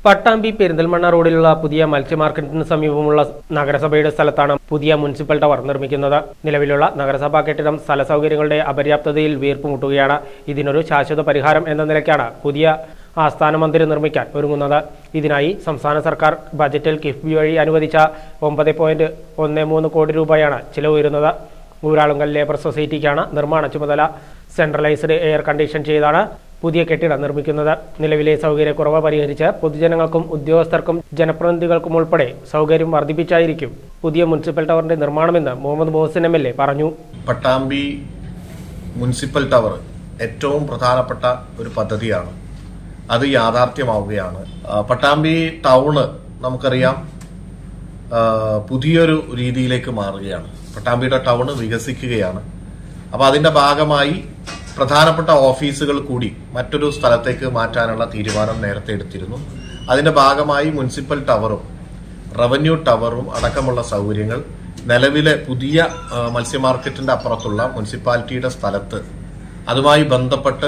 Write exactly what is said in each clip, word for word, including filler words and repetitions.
പട്ടാമ്പി പെരിന്തൽമണ്ണ റോഡിലുള്ള പുതിയ മത്സ്യ മാർക്കറ്റിന് സമീപമുള്ള നഗരസഭയുടെ സ്ഥലത്താണ് പുതിയ മുനിസിപ്പൽ ടവർ നിർമ്മിക്കുന്നത്. നിലവിലുള്ള നഗരസഭാ കെട്ടിടം സ്ഥല സൗകര്യങ്ങളുടെ അപര്യാപ്തതയിൽ വീർപ്പുമുട്ടുകയാണ്. ഇതിനൊരു ശാശ്വത പരിഹാരം എന്ന നിലയ്ക്കാണ് പുതിയ ആസ്ഥാന മന്ദിരം നിർമ്മിക്കാൻ ഒരുങ്ങുന്നത്. ഇതിനായി സംസ്ഥാന സർക്കാർ ബജറ്റിൽ കിഫ്ബി വഴി അനുവദിച്ച ഒമ്പത് പോയിന്റ് ഒന്ന് മൂന്ന് കോടി രൂപയാണ് ചിലവ് വരുന്നത്. ഊരാളുങ്കൽ ലേബർ സൊസൈറ്റിക്കാണ് നിർമ്മാണ ചുമതല. സെൻട്രലൈസ്ഡ് എയർ കണ്ടീഷൻ ചെയ്താണ് പുതിയ കെട്ടിടം നിർമ്മിക്കുന്നത്. നിലവിലെ സൗകര്യക്കുറവ് പരിഹരിച്ച് പൊതുജനങ്ങൾക്കും ഉദ്യോഗസ്ഥർക്കും ജനപ്രതിനിധികൾക്കും ഉൾപ്പെടെ സൗകര്യം വർദ്ധിപ്പിച്ചായിരിക്കും പുതിയ മുനിസിപ്പൽ ടവറിന്റെ നിർമ്മാണമെന്ന് Muhammad Mohsin M L A പറഞ്ഞു. പട്ടാമ്പി മുനിസിപ്പൽ ടവർ ഏറ്റവും പ്രധാനപ്പെട്ട ഒരു പദ്ധതിയാണ്. അത് യാഥാർത്ഥ്യമാവുകയാണ്. പട്ടാമ്പി ടൗണ് നമുക്കറിയാം പുതിയൊരു രീതിയിലേക്ക് മാറുകയാണ്. പട്ടാമ്പിയുടെ ടൗണ് വികസിക്കുകയാണ്. അപ്പൊ അതിന്റെ ഭാഗമായി പ്രധാനപ്പെട്ട ഓഫീസുകൾ കൂടി മറ്റൊരു സ്ഥലത്തേക്ക് മാറ്റാനുള്ള തീരുമാനം നേരത്തെ എടുത്തിരുന്നു. അതിന്റെ ഭാഗമായി മുനിസിപ്പൽ ടവറും റവന്യൂ ടവറും അടക്കമുള്ള സൗകര്യങ്ങൾ നിലവിലെ പുതിയ മത്സ്യ മാർക്കറ്റിന്റെ അപ്പുറത്തുള്ള മുനിസിപ്പാലിറ്റിയുടെ സ്ഥലത്ത് അതുമായി ബന്ധപ്പെട്ട്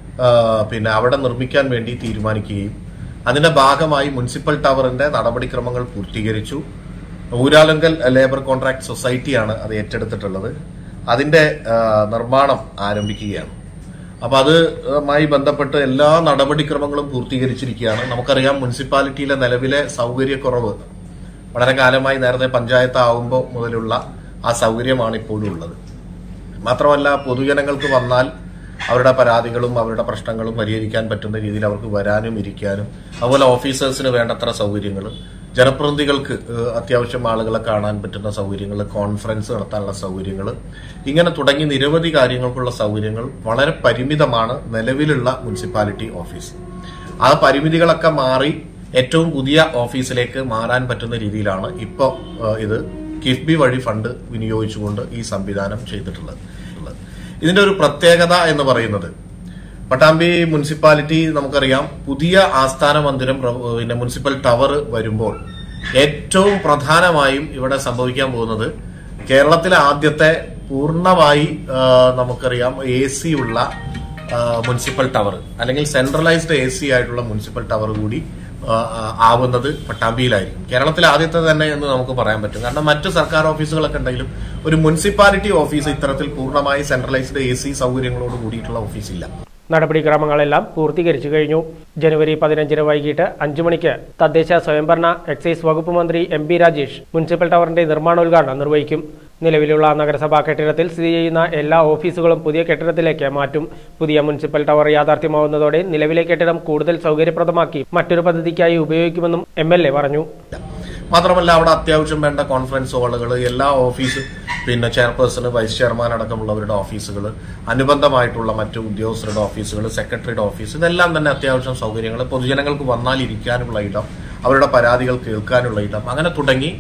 പിന്നെ അവിടെ നിർമ്മിക്കാൻ വേണ്ടി തീരുമാനിക്കുകയും അതിന്റെ ഭാഗമായി മുനിസിപ്പൽ ടവറിന്റെ നടപടിക്രമങ്ങൾ പൂർത്തീകരിച്ചു. ഊരാളുങ്കൽ ലേബർ കോൺട്രാക്ട് സൊസൈറ്റിയാണ് അത് ഏറ്റെടുത്തിട്ടുള്ളത്. അതിന്റെ നിർമ്മാണം ആരംഭിക്കുകയാണ്. അപ്പൊ അതുമായി ബന്ധപ്പെട്ട് എല്ലാ നടപടിക്രമങ്ങളും പൂർത്തീകരിച്ചിരിക്കുകയാണ്. നമുക്കറിയാം മുനിസിപ്പാലിറ്റിയിലെ നിലവിലെ സൗകര്യക്കുറവ് വളരെ കാലമായി നേരത്തെ പഞ്ചായത്ത് ആവുമ്പോൾ മുതലുള്ള ആ സൗകര്യമാണ് ഇപ്പോഴും ഉള്ളത്. മാത്രമല്ല പൊതുജനങ്ങൾക്ക് വന്നാൽ അവരുടെ പരാതികളും അവരുടെ പ്രശ്നങ്ങളും പരിഹരിക്കാൻ പറ്റുന്ന രീതിയിൽ അവർക്ക് വരാനും ഇരിക്കാനും, അതുപോലെ ഓഫീസേഴ്സിന് വേണ്ടത്ര സൗകര്യങ്ങൾ, ജനപ്രതിനിധികൾക്ക് അത്യാവശ്യം ആളുകളെ കാണാൻ പറ്റുന്ന സൗകര്യങ്ങൾ, കോൺഫറൻസ് നടത്താനുള്ള സൗകര്യങ്ങൾ, ഇങ്ങനെ തുടങ്ങി നിരവധി കാര്യങ്ങൾക്കുള്ള സൗകര്യങ്ങൾ വളരെ പരിമിതമാണ് നിലവിലുള്ള മുനിസിപ്പാലിറ്റി ഓഫീസ്. ആ പരിമിതികളൊക്കെ മാറി ഏറ്റവും പുതിയ ഓഫീസിലേക്ക് മാറാൻ പറ്റുന്ന രീതിയിലാണ് ഇപ്പോൾ ഇത് കിഫ്ബി വഴി ഫണ്ട് വിനിയോഗിച്ചുകൊണ്ട് ഈ സംവിധാനം ചെയ്തിട്ടുള്ളത്. ഇതിന്റെ ഒരു പ്രത്യേകത എന്ന് പറയുന്നത് പട്ടാമ്പി മുനിസിപ്പാലിറ്റി നമുക്കറിയാം പുതിയ ആസ്ഥാന മന്ദിരം പിന്നെ മുനിസിപ്പൽ ടവർ വരുമ്പോൾ ഏറ്റവും പ്രധാനമായും ഇവിടെ സംഭവിക്കാൻ പോകുന്നത് കേരളത്തിലെ ആദ്യത്തെ പൂർണ്ണമായി നമുക്കറിയാം എ സി ഉള്ള മുനിസിപ്പൽ ടവർ അല്ലെങ്കിൽ സെൻട്രലൈസ്ഡ് എ സി ആയിട്ടുള്ള മുനിസിപ്പൽ ടവർ കൂടി ആവുന്നത് പട്ടാമ്പിയിലായിരിക്കും. കേരളത്തിലെ ആദ്യത്തെ തന്നെ എന്ന് നമുക്ക് പറയാൻ പറ്റും. കാരണം മറ്റു സർക്കാർ ഓഫീസുകളൊക്കെ ഉണ്ടെങ്കിലും ഒരു മുനിസിപ്പാലിറ്റി ഓഫീസ് ഇത്തരത്തിൽ പൂർണ്ണമായി സെൻട്രലൈസ്ഡ് എ സി സൗകര്യങ്ങളോട് കൂടിയിട്ടുള്ള ഓഫീസില്ല. നടപടിക്രമങ്ങളെല്ലാം പൂർത്തീകരിച്ചു കഴിഞ്ഞു. ജനുവരി പതിനഞ്ചിന് വൈകിട്ട് അഞ്ചു മണിക്ക് തദ്ദേശ സ്വയംഭരണ എക്സൈസ് വകുപ്പ് മന്ത്രി എം പി രാജേഷ് മുനിസിപ്പൽ ടവറിന്റെ നിർമ്മാണോദ്ഘാടനം നിർവഹിക്കും. നിലവിലുള്ള നഗരസഭാ കെട്ടിടത്തിൽ സ്ഥിതി ചെയ്യുന്ന എല്ലാ ഓഫീസുകളും പുതിയ കെട്ടിടത്തിലേക്ക് മാറ്റും. പുതിയ മുനിസിപ്പൽ ടവർ യാഥാർത്ഥ്യമാവുന്നതോടെ നിലവിലെ കെട്ടിടം കൂടുതൽ സൗകര്യപ്രദമാക്കി മറ്റൊരു പദ്ധതിക്കായി ഉപയോഗിക്കുമെന്നും എം എൽ എ പറഞ്ഞു. മാത്രമല്ല അവിടെ അത്യാവശ്യം വേണ്ട കോൺഫറൻസ് ഹാളുകൾ, എല്ലാ ഓഫീസ് പിന്നെ ചെയർപേഴ്സൺ, വൈസ് ചെയർമാൻ അടക്കമുള്ളവരുടെ ഓഫീസുകൾ, അനുബന്ധമായിട്ടുള്ള മറ്റു ഉദ്യോഗസ്ഥരുടെ ഓഫീസുകൾ, സെക്രട്ടറിയുടെ ഓഫീസ്, ഇതെല്ലാം തന്നെ അത്യാവശ്യം സൗകര്യങ്ങൾ, പൊതുജനങ്ങൾക്ക് വന്നാൽ ഇരിക്കാനുള്ള ഇടം, അവരുടെ പരാതികൾ കേൾക്കാനുള്ള ഇടം, അങ്ങനെ തുടങ്ങി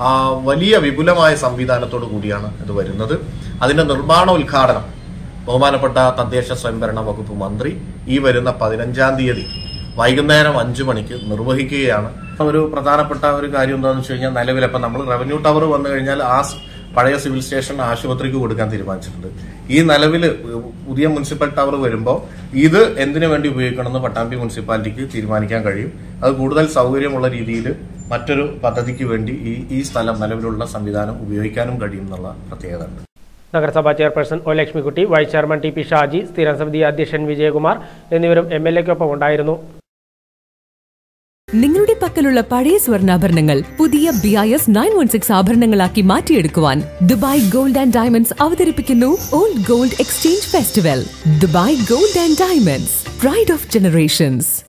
വലിയ വിപുലമായ സംവിധാനത്തോടു കൂടിയാണ് ഇത് വരുന്നത്. അതിന്റെ നിർമ്മാണ ഉദ്ഘാടനം ബഹുമാനപ്പെട്ട തദ്ദേശ സ്വയംഭരണ വകുപ്പ് മന്ത്രി ഈ വരുന്ന പതിനഞ്ചാം തീയതി വൈകുന്നേരം അഞ്ചു മണിക്ക് നിർവഹിക്കുകയാണ്. ഒരു പ്രധാനപ്പെട്ട ഒരു കാര്യം എന്താണെന്ന് വെച്ച് കഴിഞ്ഞാൽ നിലവിൽ ഇപ്പം നമ്മൾ റവന്യൂ ടവർ വന്നു കഴിഞ്ഞാൽ ആ പഴയ സിവിൽ സ്റ്റേഷൻ ആശുപത്രിക്ക് കൊടുക്കാൻ തീരുമാനിച്ചിട്ടുണ്ട്. ഈ നിലവിൽ പുതിയ മുനിസിപ്പൽ ടവർ വരുമ്പോൾ ഇത് എന്തിനു വേണ്ടി ഉപയോഗിക്കണമെന്ന് പട്ടാമ്പി മുനിസിപ്പാലിറ്റിക്ക് തീരുമാനിക്കാൻ കഴിയും. അത് കൂടുതൽ സൗകര്യമുള്ള രീതിയിൽ മറ്റൊരു പദ്ധതിക്ക് വേണ്ടി ഈ ഈ സ്ഥലം നിലവിലുള്ള സംവിധാനം ഉപയോഗിക്കാനും കഴിയും എന്നുള്ള പ്രത്യേകത ഉണ്ട്. നഗരസഭാ chairperson O Lakshmikutty, vice chairman T P Shaji, സ്ഥിരം സമിതി അധ്യക്ഷൻ വിജയകുമാർ എന്നിവരും എം എൽ എക്കൊപ്പം ഉണ്ടായിരുന്നു. നിങ്ങളുടെ പക്കലുള്ള പഴയ സ്വർണ്ണാഭരണങ്ങൾ പുതിയ B I S nine one six ആഭരണങ്ങളാക്കി മാറ്റിയെടുക്കുവാൻ ദുബായ് ഗോൾഡ് ആൻഡ് ഡയമണ്ട്സ് അവതരിപ്പിക്കുന്നു old gold exchange festival. Dubai gold and diamonds, pride of generations.